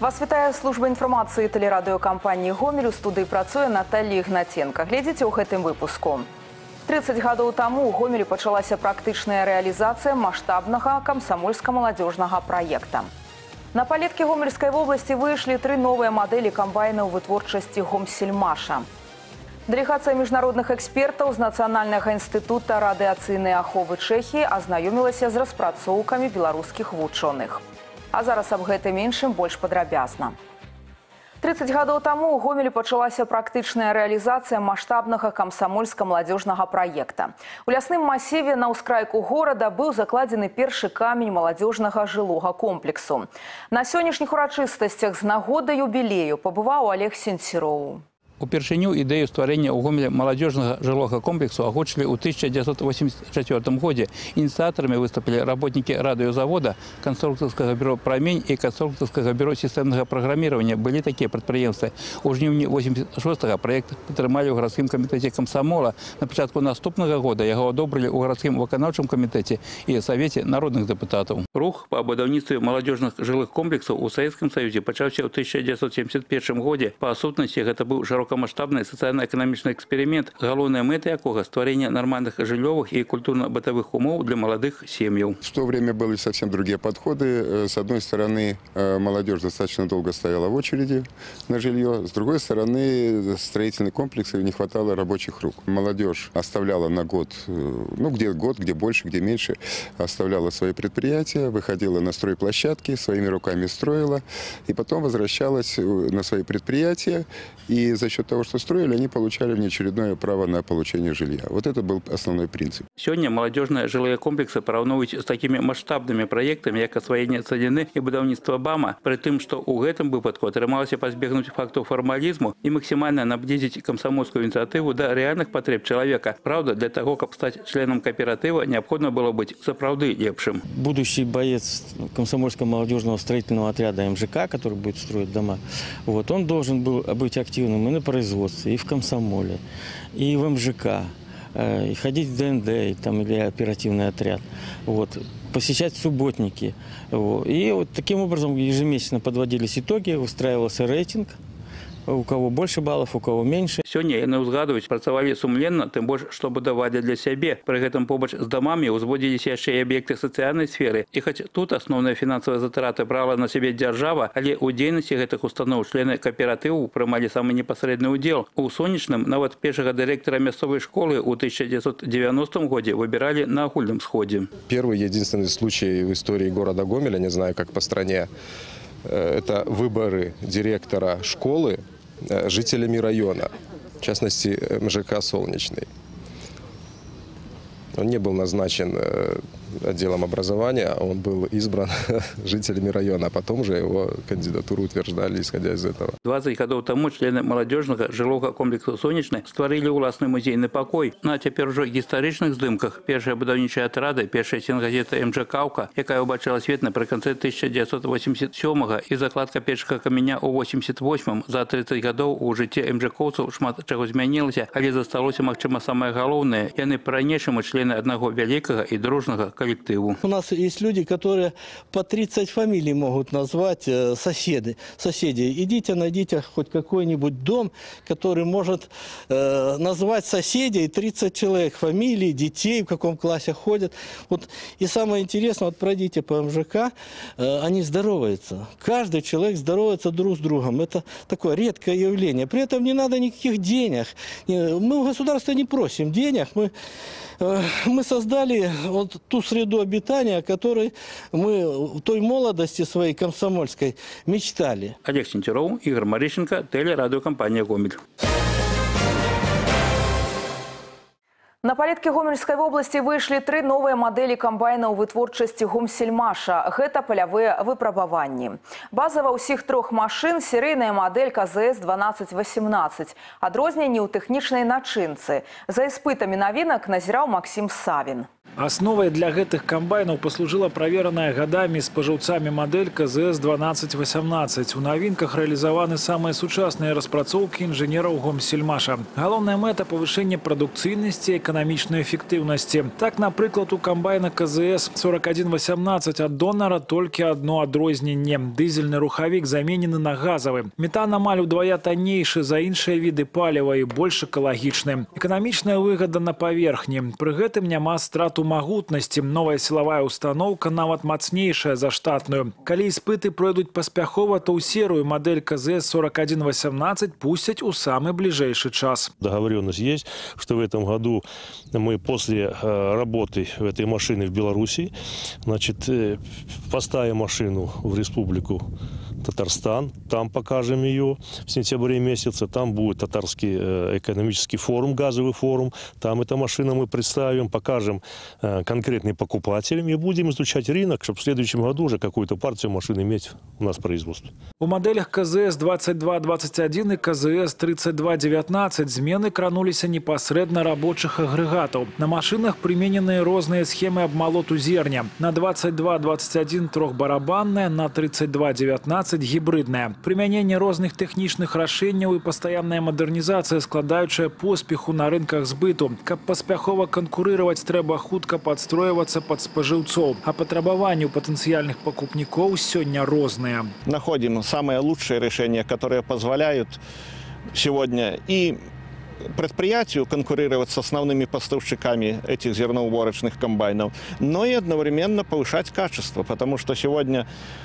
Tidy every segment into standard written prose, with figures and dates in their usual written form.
Вас вітае служба інфармацыі тэлерадыёкампаніі «Гомель». У студыі працуе Наталья Ігнаценка. Глядзіце ў гэтым выпуску. 30 гадоў таму ў Гомелі пачалася практычная рэалізацыя маштабнага камсамольска-маладзёжнага праекта. На палеткі Гомельскай вобласці выйшлі 3 новыя мадэлі камбайнаў вытворчасці «Гомсельмаша». Дэлегацыя міжнародных экспертаў з Нацыянальнага інстытута радыацыйнай аховы Чэхіі азнаёмілася з распрацоўкамі беларускіх вучоных. А зараз аб гэтым іншым больш падрабязна. 30 гадоў таму ў Гомелі пачалася практычная рэалізацыя маштабнага камсамольска-маладзёжнага праекта. У лясным масіве на ўскрайку горада быў закладзены першы камень маладзёжнага жылога комплексу. На сённяшніх урачыстасцях з нагоды юбілею пабываў Олег Сенцероў. Упершыню ідэю стварэння ў Гомелі маладзёжнага жылога комплексу агучылі ў 1984 годзе. Ініцыятарамі выступілі работнікі радыёзавода, канструкторскага бюро «Прамень» і канструкторскага бюро сістэмнага праграміравання. Былі такія прадпрыемствы. У жніўні 86-го праект падтрымалі ў гарадскім камітэце камсамола. На пачатку наступнага года яго адобрылі ў гарадскім выканаўчым камітэце і савеце народных дэпутатаў. Рух па будаўніцтве маладзёжных жылых комплексаў у Савецкім Саюзе пачаўся ў 1971 годзе. Па сутнасці гэта быў шырокамаштабны сацыяльна-эканамічны эксперымент, галоўная мэта якога стварэнне нармальных жыллёвых і культурна-бытавых умоў для молодых сем'яў. В то время были совсем другие подходы. С одной стороны, молодежь достаточно долго стояла в очереди на жилье. С другой стороны, строительный комплекс, не хватало рабочих рук. Молодежь оставляла на год, где год, где больше, где меньше, оставляла свои предприятия, выходила на стройплощадки, своими руками строила, и потом возвращалась на свои предприятия, и за счет того, что строили, они получали внеочередное право на получение жилья. Вот это был основной принцип. Сегодня молодежные жилые комплексы пораўнуюць с такими масштабными проектами, как освоение Цадзіны и будаўніцтва БАМа, при том, что у гэтым выпадку атрымалася пазбегнуць факту формализму и максимально наблизить комсомольскую инициативу до реальных потреб человека. Правда, для того, чтобы стать членом кооператива, необходимо было быть сапраўды лепшим. Будущий боец комсомольско-молодежного строительного отряда МЖК, который будет строить дома, он должен был быть активным и на производстве, и в комсомоле, и в МЖК, и ходить в ДНД, или оперативный отряд, посещать субботники. И таким образом ежемесячно подводились итоги, выстраивался рейтинг. У кого больше баллов, у кого меньше. Сегодня яны ўзгадваюць, працавалі сумленна, тым больш, што будавалі для сябе. Пры гэтым побач з дамамі ўзводзіліся яшчэ і аб'екты сацыяльнай сферы. І хоць тут асноўныя фінансавыя затраты брала на сябе дзяржава, але ў дзейнасці гэтых устаноў члены кааператыву прымалі самы непасрэдны ўдзел. У сонечным нават першага дырэктара мясцовай школы ў 1990 годзе выбіралі на агульным сходзе. Первый единственный случай в истории города Гомеля, не знаю, как по стране, это выборы директора школы жителями района, в частности МЖК «Солнечный». Он не был назначен отделом образования, он был избран жителями района, а потом уже его кандидатуру утверждали, исходя из этого. 20 гадоў таму члены маладзёжнага жылога комплексу «Сонечны» стварылі ўласны музейны пакой. На цяпер ужо гістарычных здымках першая будаўнічая атрада, першая сенгазета «МЖКаўка», якая ўбачыла свет напрыканцы 1987-го, і закладка першага каменя ў 88-м. За 30 гадоў у жыцці МЖКаўцаў шмат чаго змянілася, але засталося, магчыма, самае галоўнае. Яны па-ранейшаму члены аднаго вялікага і дружнага коллективу. У нас есть люди, которые по 30 фамилий могут назвать соседей. Идите, найдите хоть какой-нибудь дом, который может назвать соседей, 30 человек, фамилии, детей, в каком классе ходят. И самое интересное, пройдите по МЖК, они здороваются. Каждый человек здоровается друг с другом. Это такое редкое явление. При этом не надо никаких денег. Мы у государства не просим денег. Мы создали ту среду обитания, о которой мы в той молодости своей комсомольской мечтали. Олег Сенцероў, Игорь Марищенко, телерадиокомпания «Гомель». На палеткі Гомельскай вобласці выйшлі 3 новыя мадэлі камбайнаў вытворчасці «Гомсельмаша». Гэта палявыя выпрабаванні. Базава ўсіх 3 машын серыйная мадэль КЗС-1218. Адрозненні ў тэхнічнай начынцы. За іспытамі навінак назіраў Максім Савін. Основой для гэтых комбайнов послужила проверенная годами споживцами модель КЗС-1218. У новинках реализованы самые сучасные распрацоўкі инженеров Гомсельмаша. Главная мета – повышение продукцийности и эканамічнай эфектыўнасці. Так, напрыклад, у камбайна КЗС 4118 ад донара толькі одно адрозненне. Дызельны рухавік заменены на газавы. Метан амаль удвая таннейшы за іншыя віды паліва і больш экалагічны. Эканамічная выгада на паверхні. Пры гэтым няма страту магутнасці. Новая сілавая установка нават мацнейшая за штатную. Калі іспыты пройдуць паспяхова, то ў серыю модель КЗС 4118 пустять у самый ближайший час. Договоренность есть, что в этом году мы после работы этой машины в Беларуси, значит, поставим машину в республику Татарстан, там покажем ее в сентябре месяце, там будет татарский экономический форум, газовый форум, там эту машину мы представим, покажем конкретным покупателям и будем изучать рынок, чтобы в следующем году уже какую-то партию машин иметь у нас в производстве. У моделях КЗС 2221 и КЗС 3219 змены кранулись непосредственно рабочих агрегатов. На машинах применены разные схемы обмолоту зерня. На 2221 трехбарабанная, на 3219 гібридная. Прымяненне розных тэхнічных рашэнняў і пастаянная мадэрнізацыя, складаючая поспеху на рынках збыту. Каб паспяхова канкурировать, трэба хутка падстройвацца пад спажыўцоў. А патрабаванні у патэнцыяльных пакупнікоў сёння розныя. Находим самые лучшие решения, которые позволяют сегодня и предприятию конкурировать с основными поставщиками этих зерноуборочных комбайнов, но и одновременно повышать качество, потому что сегодня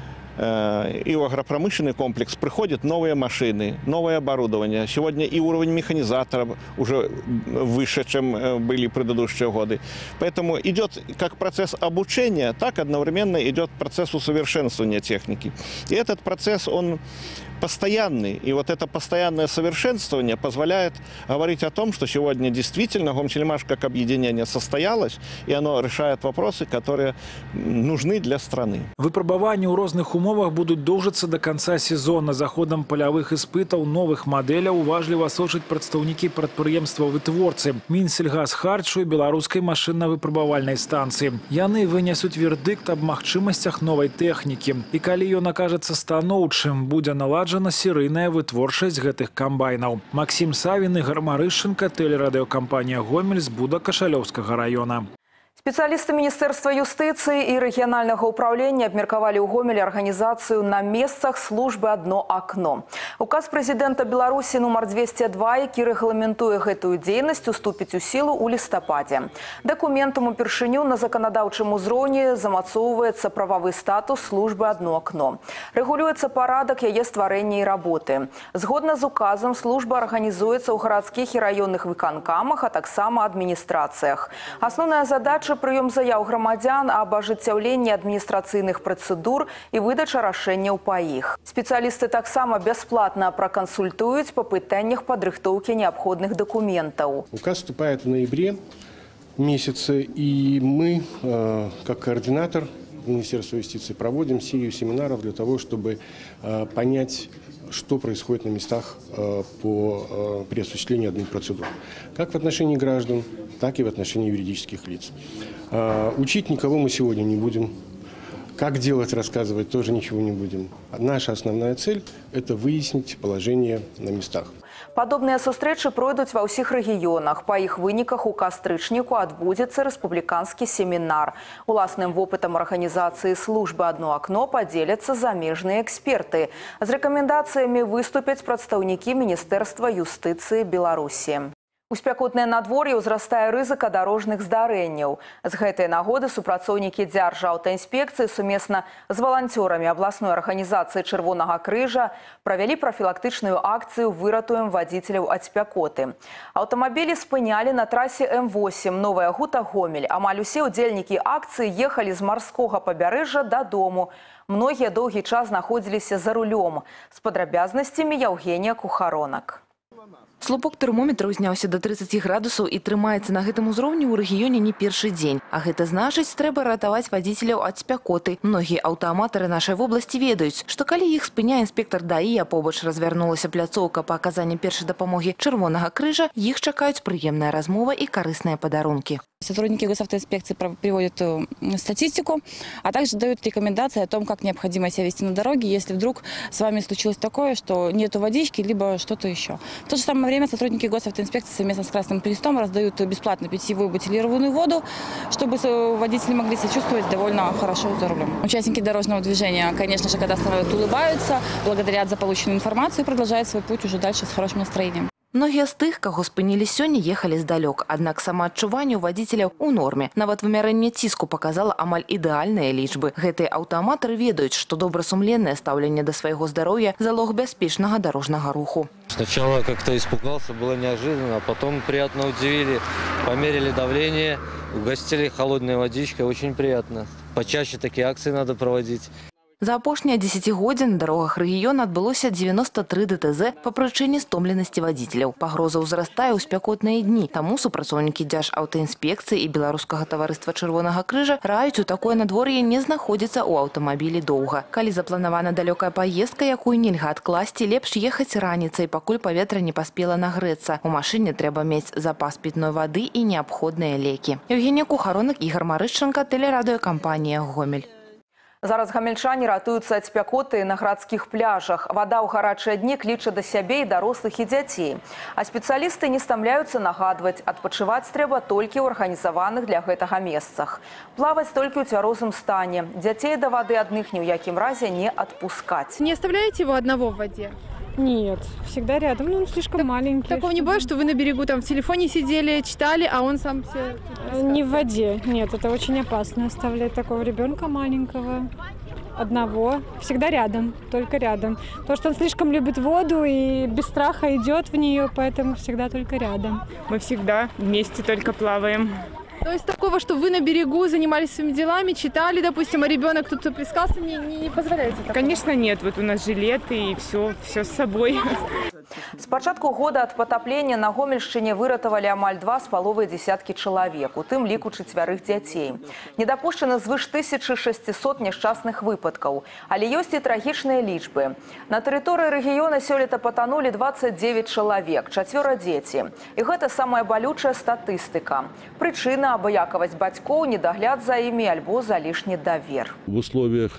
и в агропромышленный комплекс приходят новые машины, новое оборудование. Сегодня и уровень механизаторов уже выше, чем были в предыдущие годы. Поэтому идет как процесс обучения, так одновременно идет процесс усовершенствования техники. И этот процесс, он постоянный. И вот это постоянное совершенствование позволяет говорить о том, что сегодня действительно Гомсельмаш как объединение состоялось, и оно решает вопросы, которые нужны для страны. Выпробования у разных умовах будут доўжыцца до конца сезона. Заходом полевых испытов новых моделей уважліва сочаць прадстаўнікі прадпрыемства-вытворцы Мінсельгазхарчу і беларускай машинна-выпрабавальнай станцыі. Яны вынесуць вердыкт об магчымасцях новой тэхнікі. І калі ён акажацца станоўчым, будзе наладжана серыйная вытворчасць гэтых камбайнаў. Максим Савін, Игорь Марышченко, телерадиокомпания «Гомель» з Буда-Кашалёўскага района. Специалисты Министерства юстиции и регионального управления обмерковали у Гомеля организацию на местах службы «Одно окно». Указ президента Беларуси номер 202, який регламентує гэтую дзейнасць, уступіць у силу у лістападзе. Документом упершыню на законодаўчым узроўні замацоўваецца правовый статус службы «Одно окно». Регулюецца парадак яе стварэння і работы. Згодна з указом служба организуется ў гарадскіх і раённых выканкамах, а таксама адміністрацыях. Асноўная задача – прыём заяў грамадзян об ажыццяўленні адміністрацыйных працэдур і выдача рашэнняў па іх. Спецыялісты таксама бясплатна пракансультуюць па пытаннях падрыхтоўкі неабходных документаў. Указ вступает в ноябре месяце, и мы, как координатор Министерства юстиции, проводим серию семинаров для того, чтобы понять, что происходит на местах при осуществлении админпроцедур. Как в отношении граждан, так и в отношении юридических лиц. Учить никого мы сегодня не будем. Как делать, рассказывать тоже ничего не будем. Наша основная цель – это выяснить положение на местах. Падобныя сустрэчы пройдуць ва ўсіх рэгіёнах. Па іх выніках у кастрычніку адбудзецца рэспубліканскі семінар. Уласным вопытам арганізацыі службы «Одно окно» падзеляцца замежныя эксперты. З рэкамендацыямі выступяць прадстаўнікі Міністэрства юстыцыі Беларусі. У спякотнае надвор'е ўзрастае рызыка дарожных здарэнняў. З гэтай нагоды супрацоўнікі Дзяржаўтаінспекцыі сумесна з валанцёрамі абласной арганізацыі Чырвонага крыжа правялі прафілактычную акцыю «Выратуем вадзіцеляў ад спякоты». Аўтамабілі спынялі на трасе М8 Новая Гута-Гомель. Амаль усе ўдзельнікі акцыі ехалі з марскога пабярэжжа дадому. Многія доўгі час знаходзіліся за рулём. З падрабязнасцямі Яўгенія Кухаронак. Слупок тэрмометра ўзняўся до 30 градусаў і трымаецца на гэтым узроўні ў рэгіёне не першы дзень. А гэта значыць, трэба ратаваць вадзіцеляў ад спякоты. Многія аўтааматары нашай вобласці ведаюць, што калі іх спыняе інспектор ДАІ, а побач развярнулася пляцоўка па аказанні першай дапамогі Чырвонага крыжа, іх чакаюць прыемная размова і карысныя падарункі. Сотрудники госавтоинспекции приводят статистику, а также дают рекомендации о том, как необходимо себя вести на дороге, если вдруг с вами случилось такое, что нету водички, либо что-то еще. В то же самое время сотрудники госавтоинспекции совместно с Красным Крестом раздают бесплатно питьевую бутилированную воду, чтобы водители могли себя чувствовать довольно хорошо за рулем. Участники дорожного движения, конечно же, когда останавливают, улыбаются, благодарят за полученную информацию и продолжают свой путь уже дальше с хорошим настроением. Многие з тых, каго спынілі сёння, ехали здалёк. Аднак самаадчуванне ў вадзіцеляў у норме. Нават вымярэнне ціску показала амаль ідэальныя лічбы. Гэтыя аўтааматары ведаюць, што добрасумленнае стаўленне да свайго здароўя – залог бяспечнага дорожнага руху. Сначала как-то испугался, было неожиданно, а потом приятно удивили. Померили давление, угостили холодной водичкой, очень приятно. Почаще такие акции надо проводить. За апошнія дзесяцігоддзі на дарогах рэгіёна адбылося 93 ДТЗ па прычыне стомленасці вадзіцеляў. Пагроза ўзрастае ў спякотныя дні. Таму супрацоўнікі Дзяржаўтаінспекцыі і Беларускага таварыства Чырвонага крыжа раюць у такое надвор'е не знаходзіцца ў аўтамабілі доўга. Калі запланавана далёкая паездка, якую нельга адкласці, лепш ехаць раніцай, пакуль паветра не паспела нагрэцца. У машыне трэба мець запас пітной вады і неабходныя лекі. Евгенія Кухаронак, Ігор Марышченко, тэлерадыёкампанія «Гомель». Зараз гамельчане ратуюцца ад спякоты на гарадскіх пляжах. Вада ў гарачыя дні кліча да сябе і дарослых і дзяцей. А спецыялісты не стамляюцца нагадваць, адпачываць трэба толькі ў арганізаваных для гэтага месцах. Плаваць толькі ў цвярозым стане. Дзяцей да вады адных ні ў якім разе не адпускаць. Не оставляете его одного в воде? Нет, всегда рядом, ну он слишком маленький. Такого не бывает, что вы на берегу там в телефоне сидели, читали, а он сам все... Не в воде, нет, это очень опасно оставлять такого ребенка маленького, одного, всегда рядом, только рядом. Потому что он слишком любит воду и без страха идет в нее, поэтому всегда только рядом. Мы всегда вместе только плаваем. То есть такого, что вы на берегу занимались своими делами, читали, допустим, а ребенок тут плескался, не позволяете такого? Конечно, нет. Вот у нас жилеты и все с собой. С пачатку года от потопления на Гомельшчыне выратавалі амаль 2,5 десяткі чалавек, у тым ліку 4 дзяцей. Недапушчана звыш 1600 няшчасных выпадкаў, але ёсць і трагічныя лічбы. На тэрыторыі рэгіёна сёлета патанулі 29 чалавек, 4 дзеці. І гэта самая балючая статыстыка. Прычына – абыякавасць бацькоў, недагляд за імі альбо залішні давер. В условиях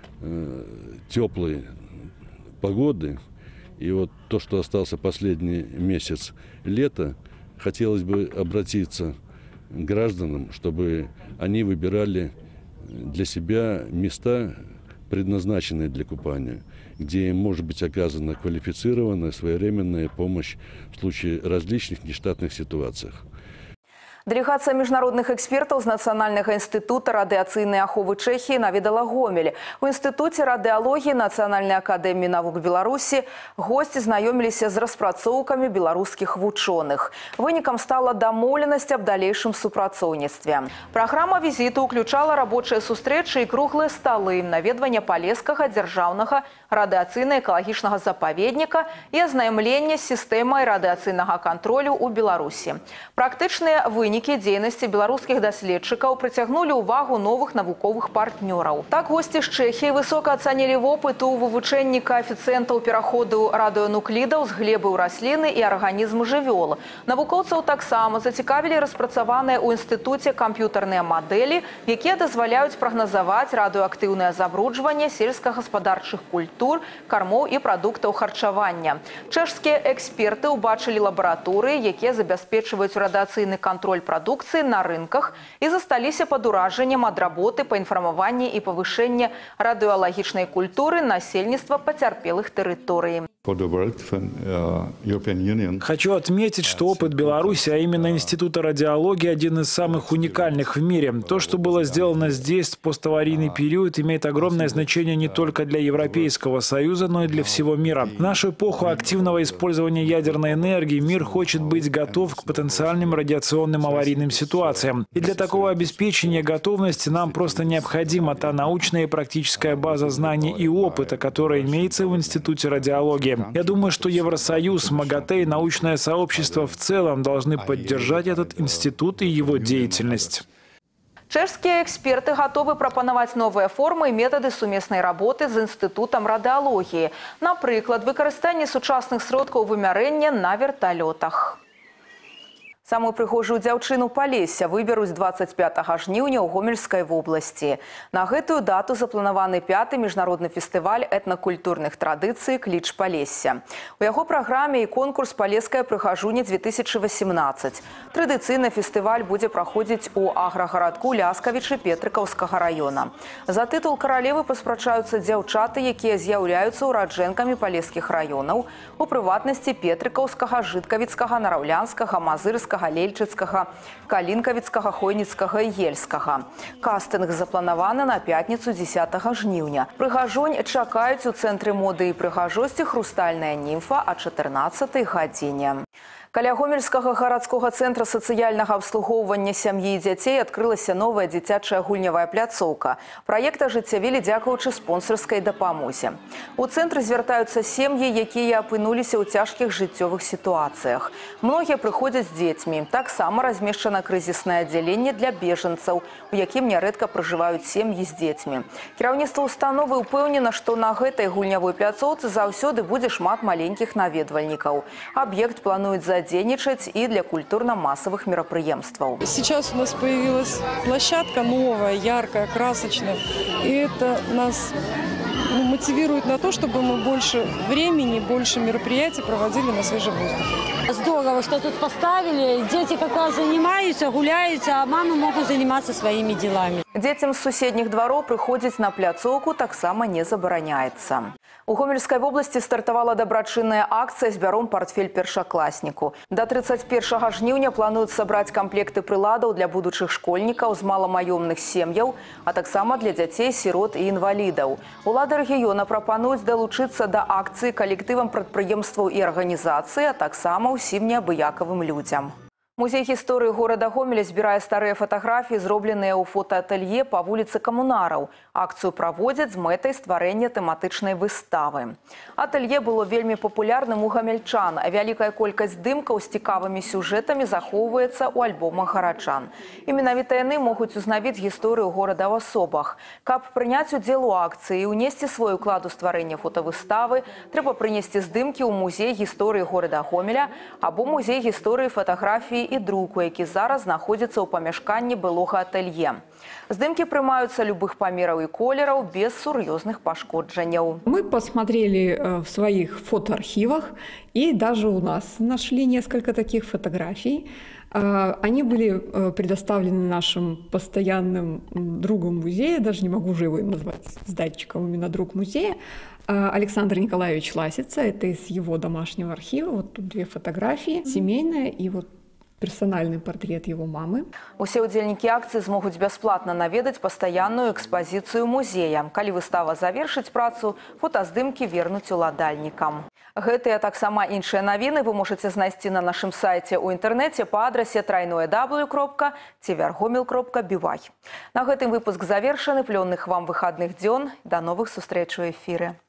теплой погоды и вот то, что остался последний месяц лета, хотелось бы обратиться к гражданам, чтобы они выбирали для себя места, предназначенные для купания, где им может быть оказана квалифицированная своевременная помощь в случае различных нештатных ситуациях. Делегация международных экспертов из Национального института радиационной аховы Чехии наведала Гомель. У Институте радиологии Национальной академии наук Беларуси гости знакомились с распрацоўкамі белорусских вучоных. Выником стала домовленность об дальнейшем супрацоўніцтве. Программа визита уключала рабочие сустрэчы и круглые столы, наведвання Полесскага дзяржаўнага радиационно-экологичного заповедника и ознайомление с системой радиационного контроля у Беларуси. Практычныя вынікі дзейнасці беларускіх даследчыкаў прыцягнулі ўвагу новых навуковых партнёраў. Так госці з Чэхіі высока ацанілі вопыт у вывучэнні каэфіцыентаў пераходу радыенуклідаў з глебы ў расліны і арганізму жывёл. Навукоўцаў таксама зацікавілі распрацаваныя ў інстытуце камп'ютарныя мадэлі, якія дазваляюць прагназаваць радыеактыўнае забруджванне сельскагаспадарчых культур, кармоў і прадуктаў харчавання. Чэшскія эксперты ўбачылі лабараторыі, якія забяспечваюць радыацыйны кантроль продукции на рынках и засталіся пад уражаннем ад работы по інфармаванні і павышэння радыеалагічнай культуры насельніцтва пацярпелых тэрыторый. Хочу отметить, что опыт Беларуси, а именно Института радиологии, один из самых уникальных в мире. То, что было сделано здесь в поставарийный период, имеет огромное значение не только для Европейского Союза, но и для всего мира. В нашу эпоху активного использования ядерной энергии мир хочет быть готов к потенциальным радиационным аварийным ситуациям. И для такого обеспечения готовности нам просто необходима та научная и практическая база знаний и опыта, которая имеется в Институте радиологии. Я думаю, что Евросоюз, МАГАТЭ и научное сообщество в целом должны поддержать этот институт и его деятельность. Чэшскія эксперты готовы прапанаваць новыя формы і метады сумеснай работы з Інстытутам радыалогіі. Напрыклад, выкарыстанне сучасных сродкаў вымярэння на верталётах. Самую прыгожую дзяўчыну Палесся выберуць 25 жніўня ў Гомельскай вобласці. На гэтую дату запланаваны 5-й міжнародны фестываль этнакультурных традыцый «Кліч Палесся». У яго праграме і конкурс «Палеская прыгажуня-2018». Традыцыйны фестываль будзе праходзіць у аграгарадку Ляскавічы Петрыкаўскага района. За тытул каралевы паспрачаюцца дзяўчаты, якія з'яўляюцца ураджэнкамі палескіх раёнаў, у прыватнасці Петрыкаўскага, Жыткавіцкага, Нараўлянскага, Мазырскага, Лельчыцкага, Калінкавіцкага, Хойніцкага і Ельскага. Кастынг запланаваны на пятніцу 10 жніўня. Прыгажонь чакаюць у цэнтры моды і прыгажосці «Хрустальная німфа» о 14 гадзіне. Каля Гомельскага гарадскога цэнтра сацыяльнага абслугоўвання сям'і і дзяцей адкрылася новая дзіцячая гульнявая пляцоўка. Праект ажыццявілі дзякуючы спонсарскай дапамозе. У цэнтры звяртаюцца сем'і, якія апынуліся ў цяжкіх жыццёвых сітуацыях. Многія прыходзяць з дзецьмі. Таксама размешчана крызіснае аддзяленне для бежанцаў, у якім нярэдка пражываюць сем'і з дзецьмі. Кіраўніцтва установы ўпэўнена, што на гэтай гульнявой пляцоўцы заўсёды будзе шмат маленькіх наведвальнікаў. Аб'ект плануюць задзейнічаць и для культурно-массовых мероприемстваў. Сейчас у нас появилась площадка новая, яркая, красочная. И это нас мотивирует на то, чтобы мы больше времени, больше мероприятий проводили на свежем воздухе. Здорово, что тут поставили. Дети как раз занимаются, гуляются, а мамы могут заниматься своими делами. Детям з суседніх двароў прыходзіць на пляцоўку таксама не забараняецца. У Гомельской области стартовала дабрачынная акция «Збяром портфель першакласніку». До 31 жніўня плануюць сабраць комплекты прыладаў для будучых школьнікаў з маламаёмных сем'яў, а таксама для дзяцей, сірот і інвалідаў. Улады рэгіёна прапануюць далучыцца да акцыі калектывам прадпрыемстваў і арганізацый, а таксама ўсім неабыякавым людзям. Музей гісторыі горада Гомеля збірае старыя фатаграфіі, зробленыя ў фотаатэлье па вуліцы Камунараў. Акцыю праводзяць з мэтай стварэння тэматычнай выставы. Атэлье было вельмі папулярным у гамельчан, а вялікая колькасць здымкаў з цікавымі сюжэтамі захоўваецца ў альбомах гараджан. І менавіта яны могуць узнавіць гісторыю горада ў асобах. Каб прыняць удзел у акцыі і ўнесці свой уклад у стварэнне фотавыставы, трэба прынесці здымкі ў музей гісторыі горада Гомеля або музей гісторыі фатаграфіі і друку, які зараз знаходзіцца ў памяшканні былога атэлье. Здымкі прымаюцца любых памераў і колераў без сур'ёзных пашкоджанняў. Мы посмотрели в своих фотоархивах и даже у нас нашли несколько таких фотографий. Они были предоставлены нашим постоянным другом музея, даже не могу уже его назвать с датчиком, именно друг музея, Александр Николаевич Ласица. Это из его домашнего архива. Вот тут две фотографии, семейная и вот персональный портрет его мамы. Усе удзельнікі акцыі змогуць бясплатна наведаць пастаянную экспазіцыю музея. Калі выстава завершыць працу, фотаздымкі вернуць уладальнікам. Гэтыя таксама іншыя навіны вы можаце знайсці на нашым сайце ў інтэрнэце па адрасе www.tvrgomel.by. На гэтым выпуск завершаны. Плённых вам выхадных дзён. До новых сустрэч у эфіры.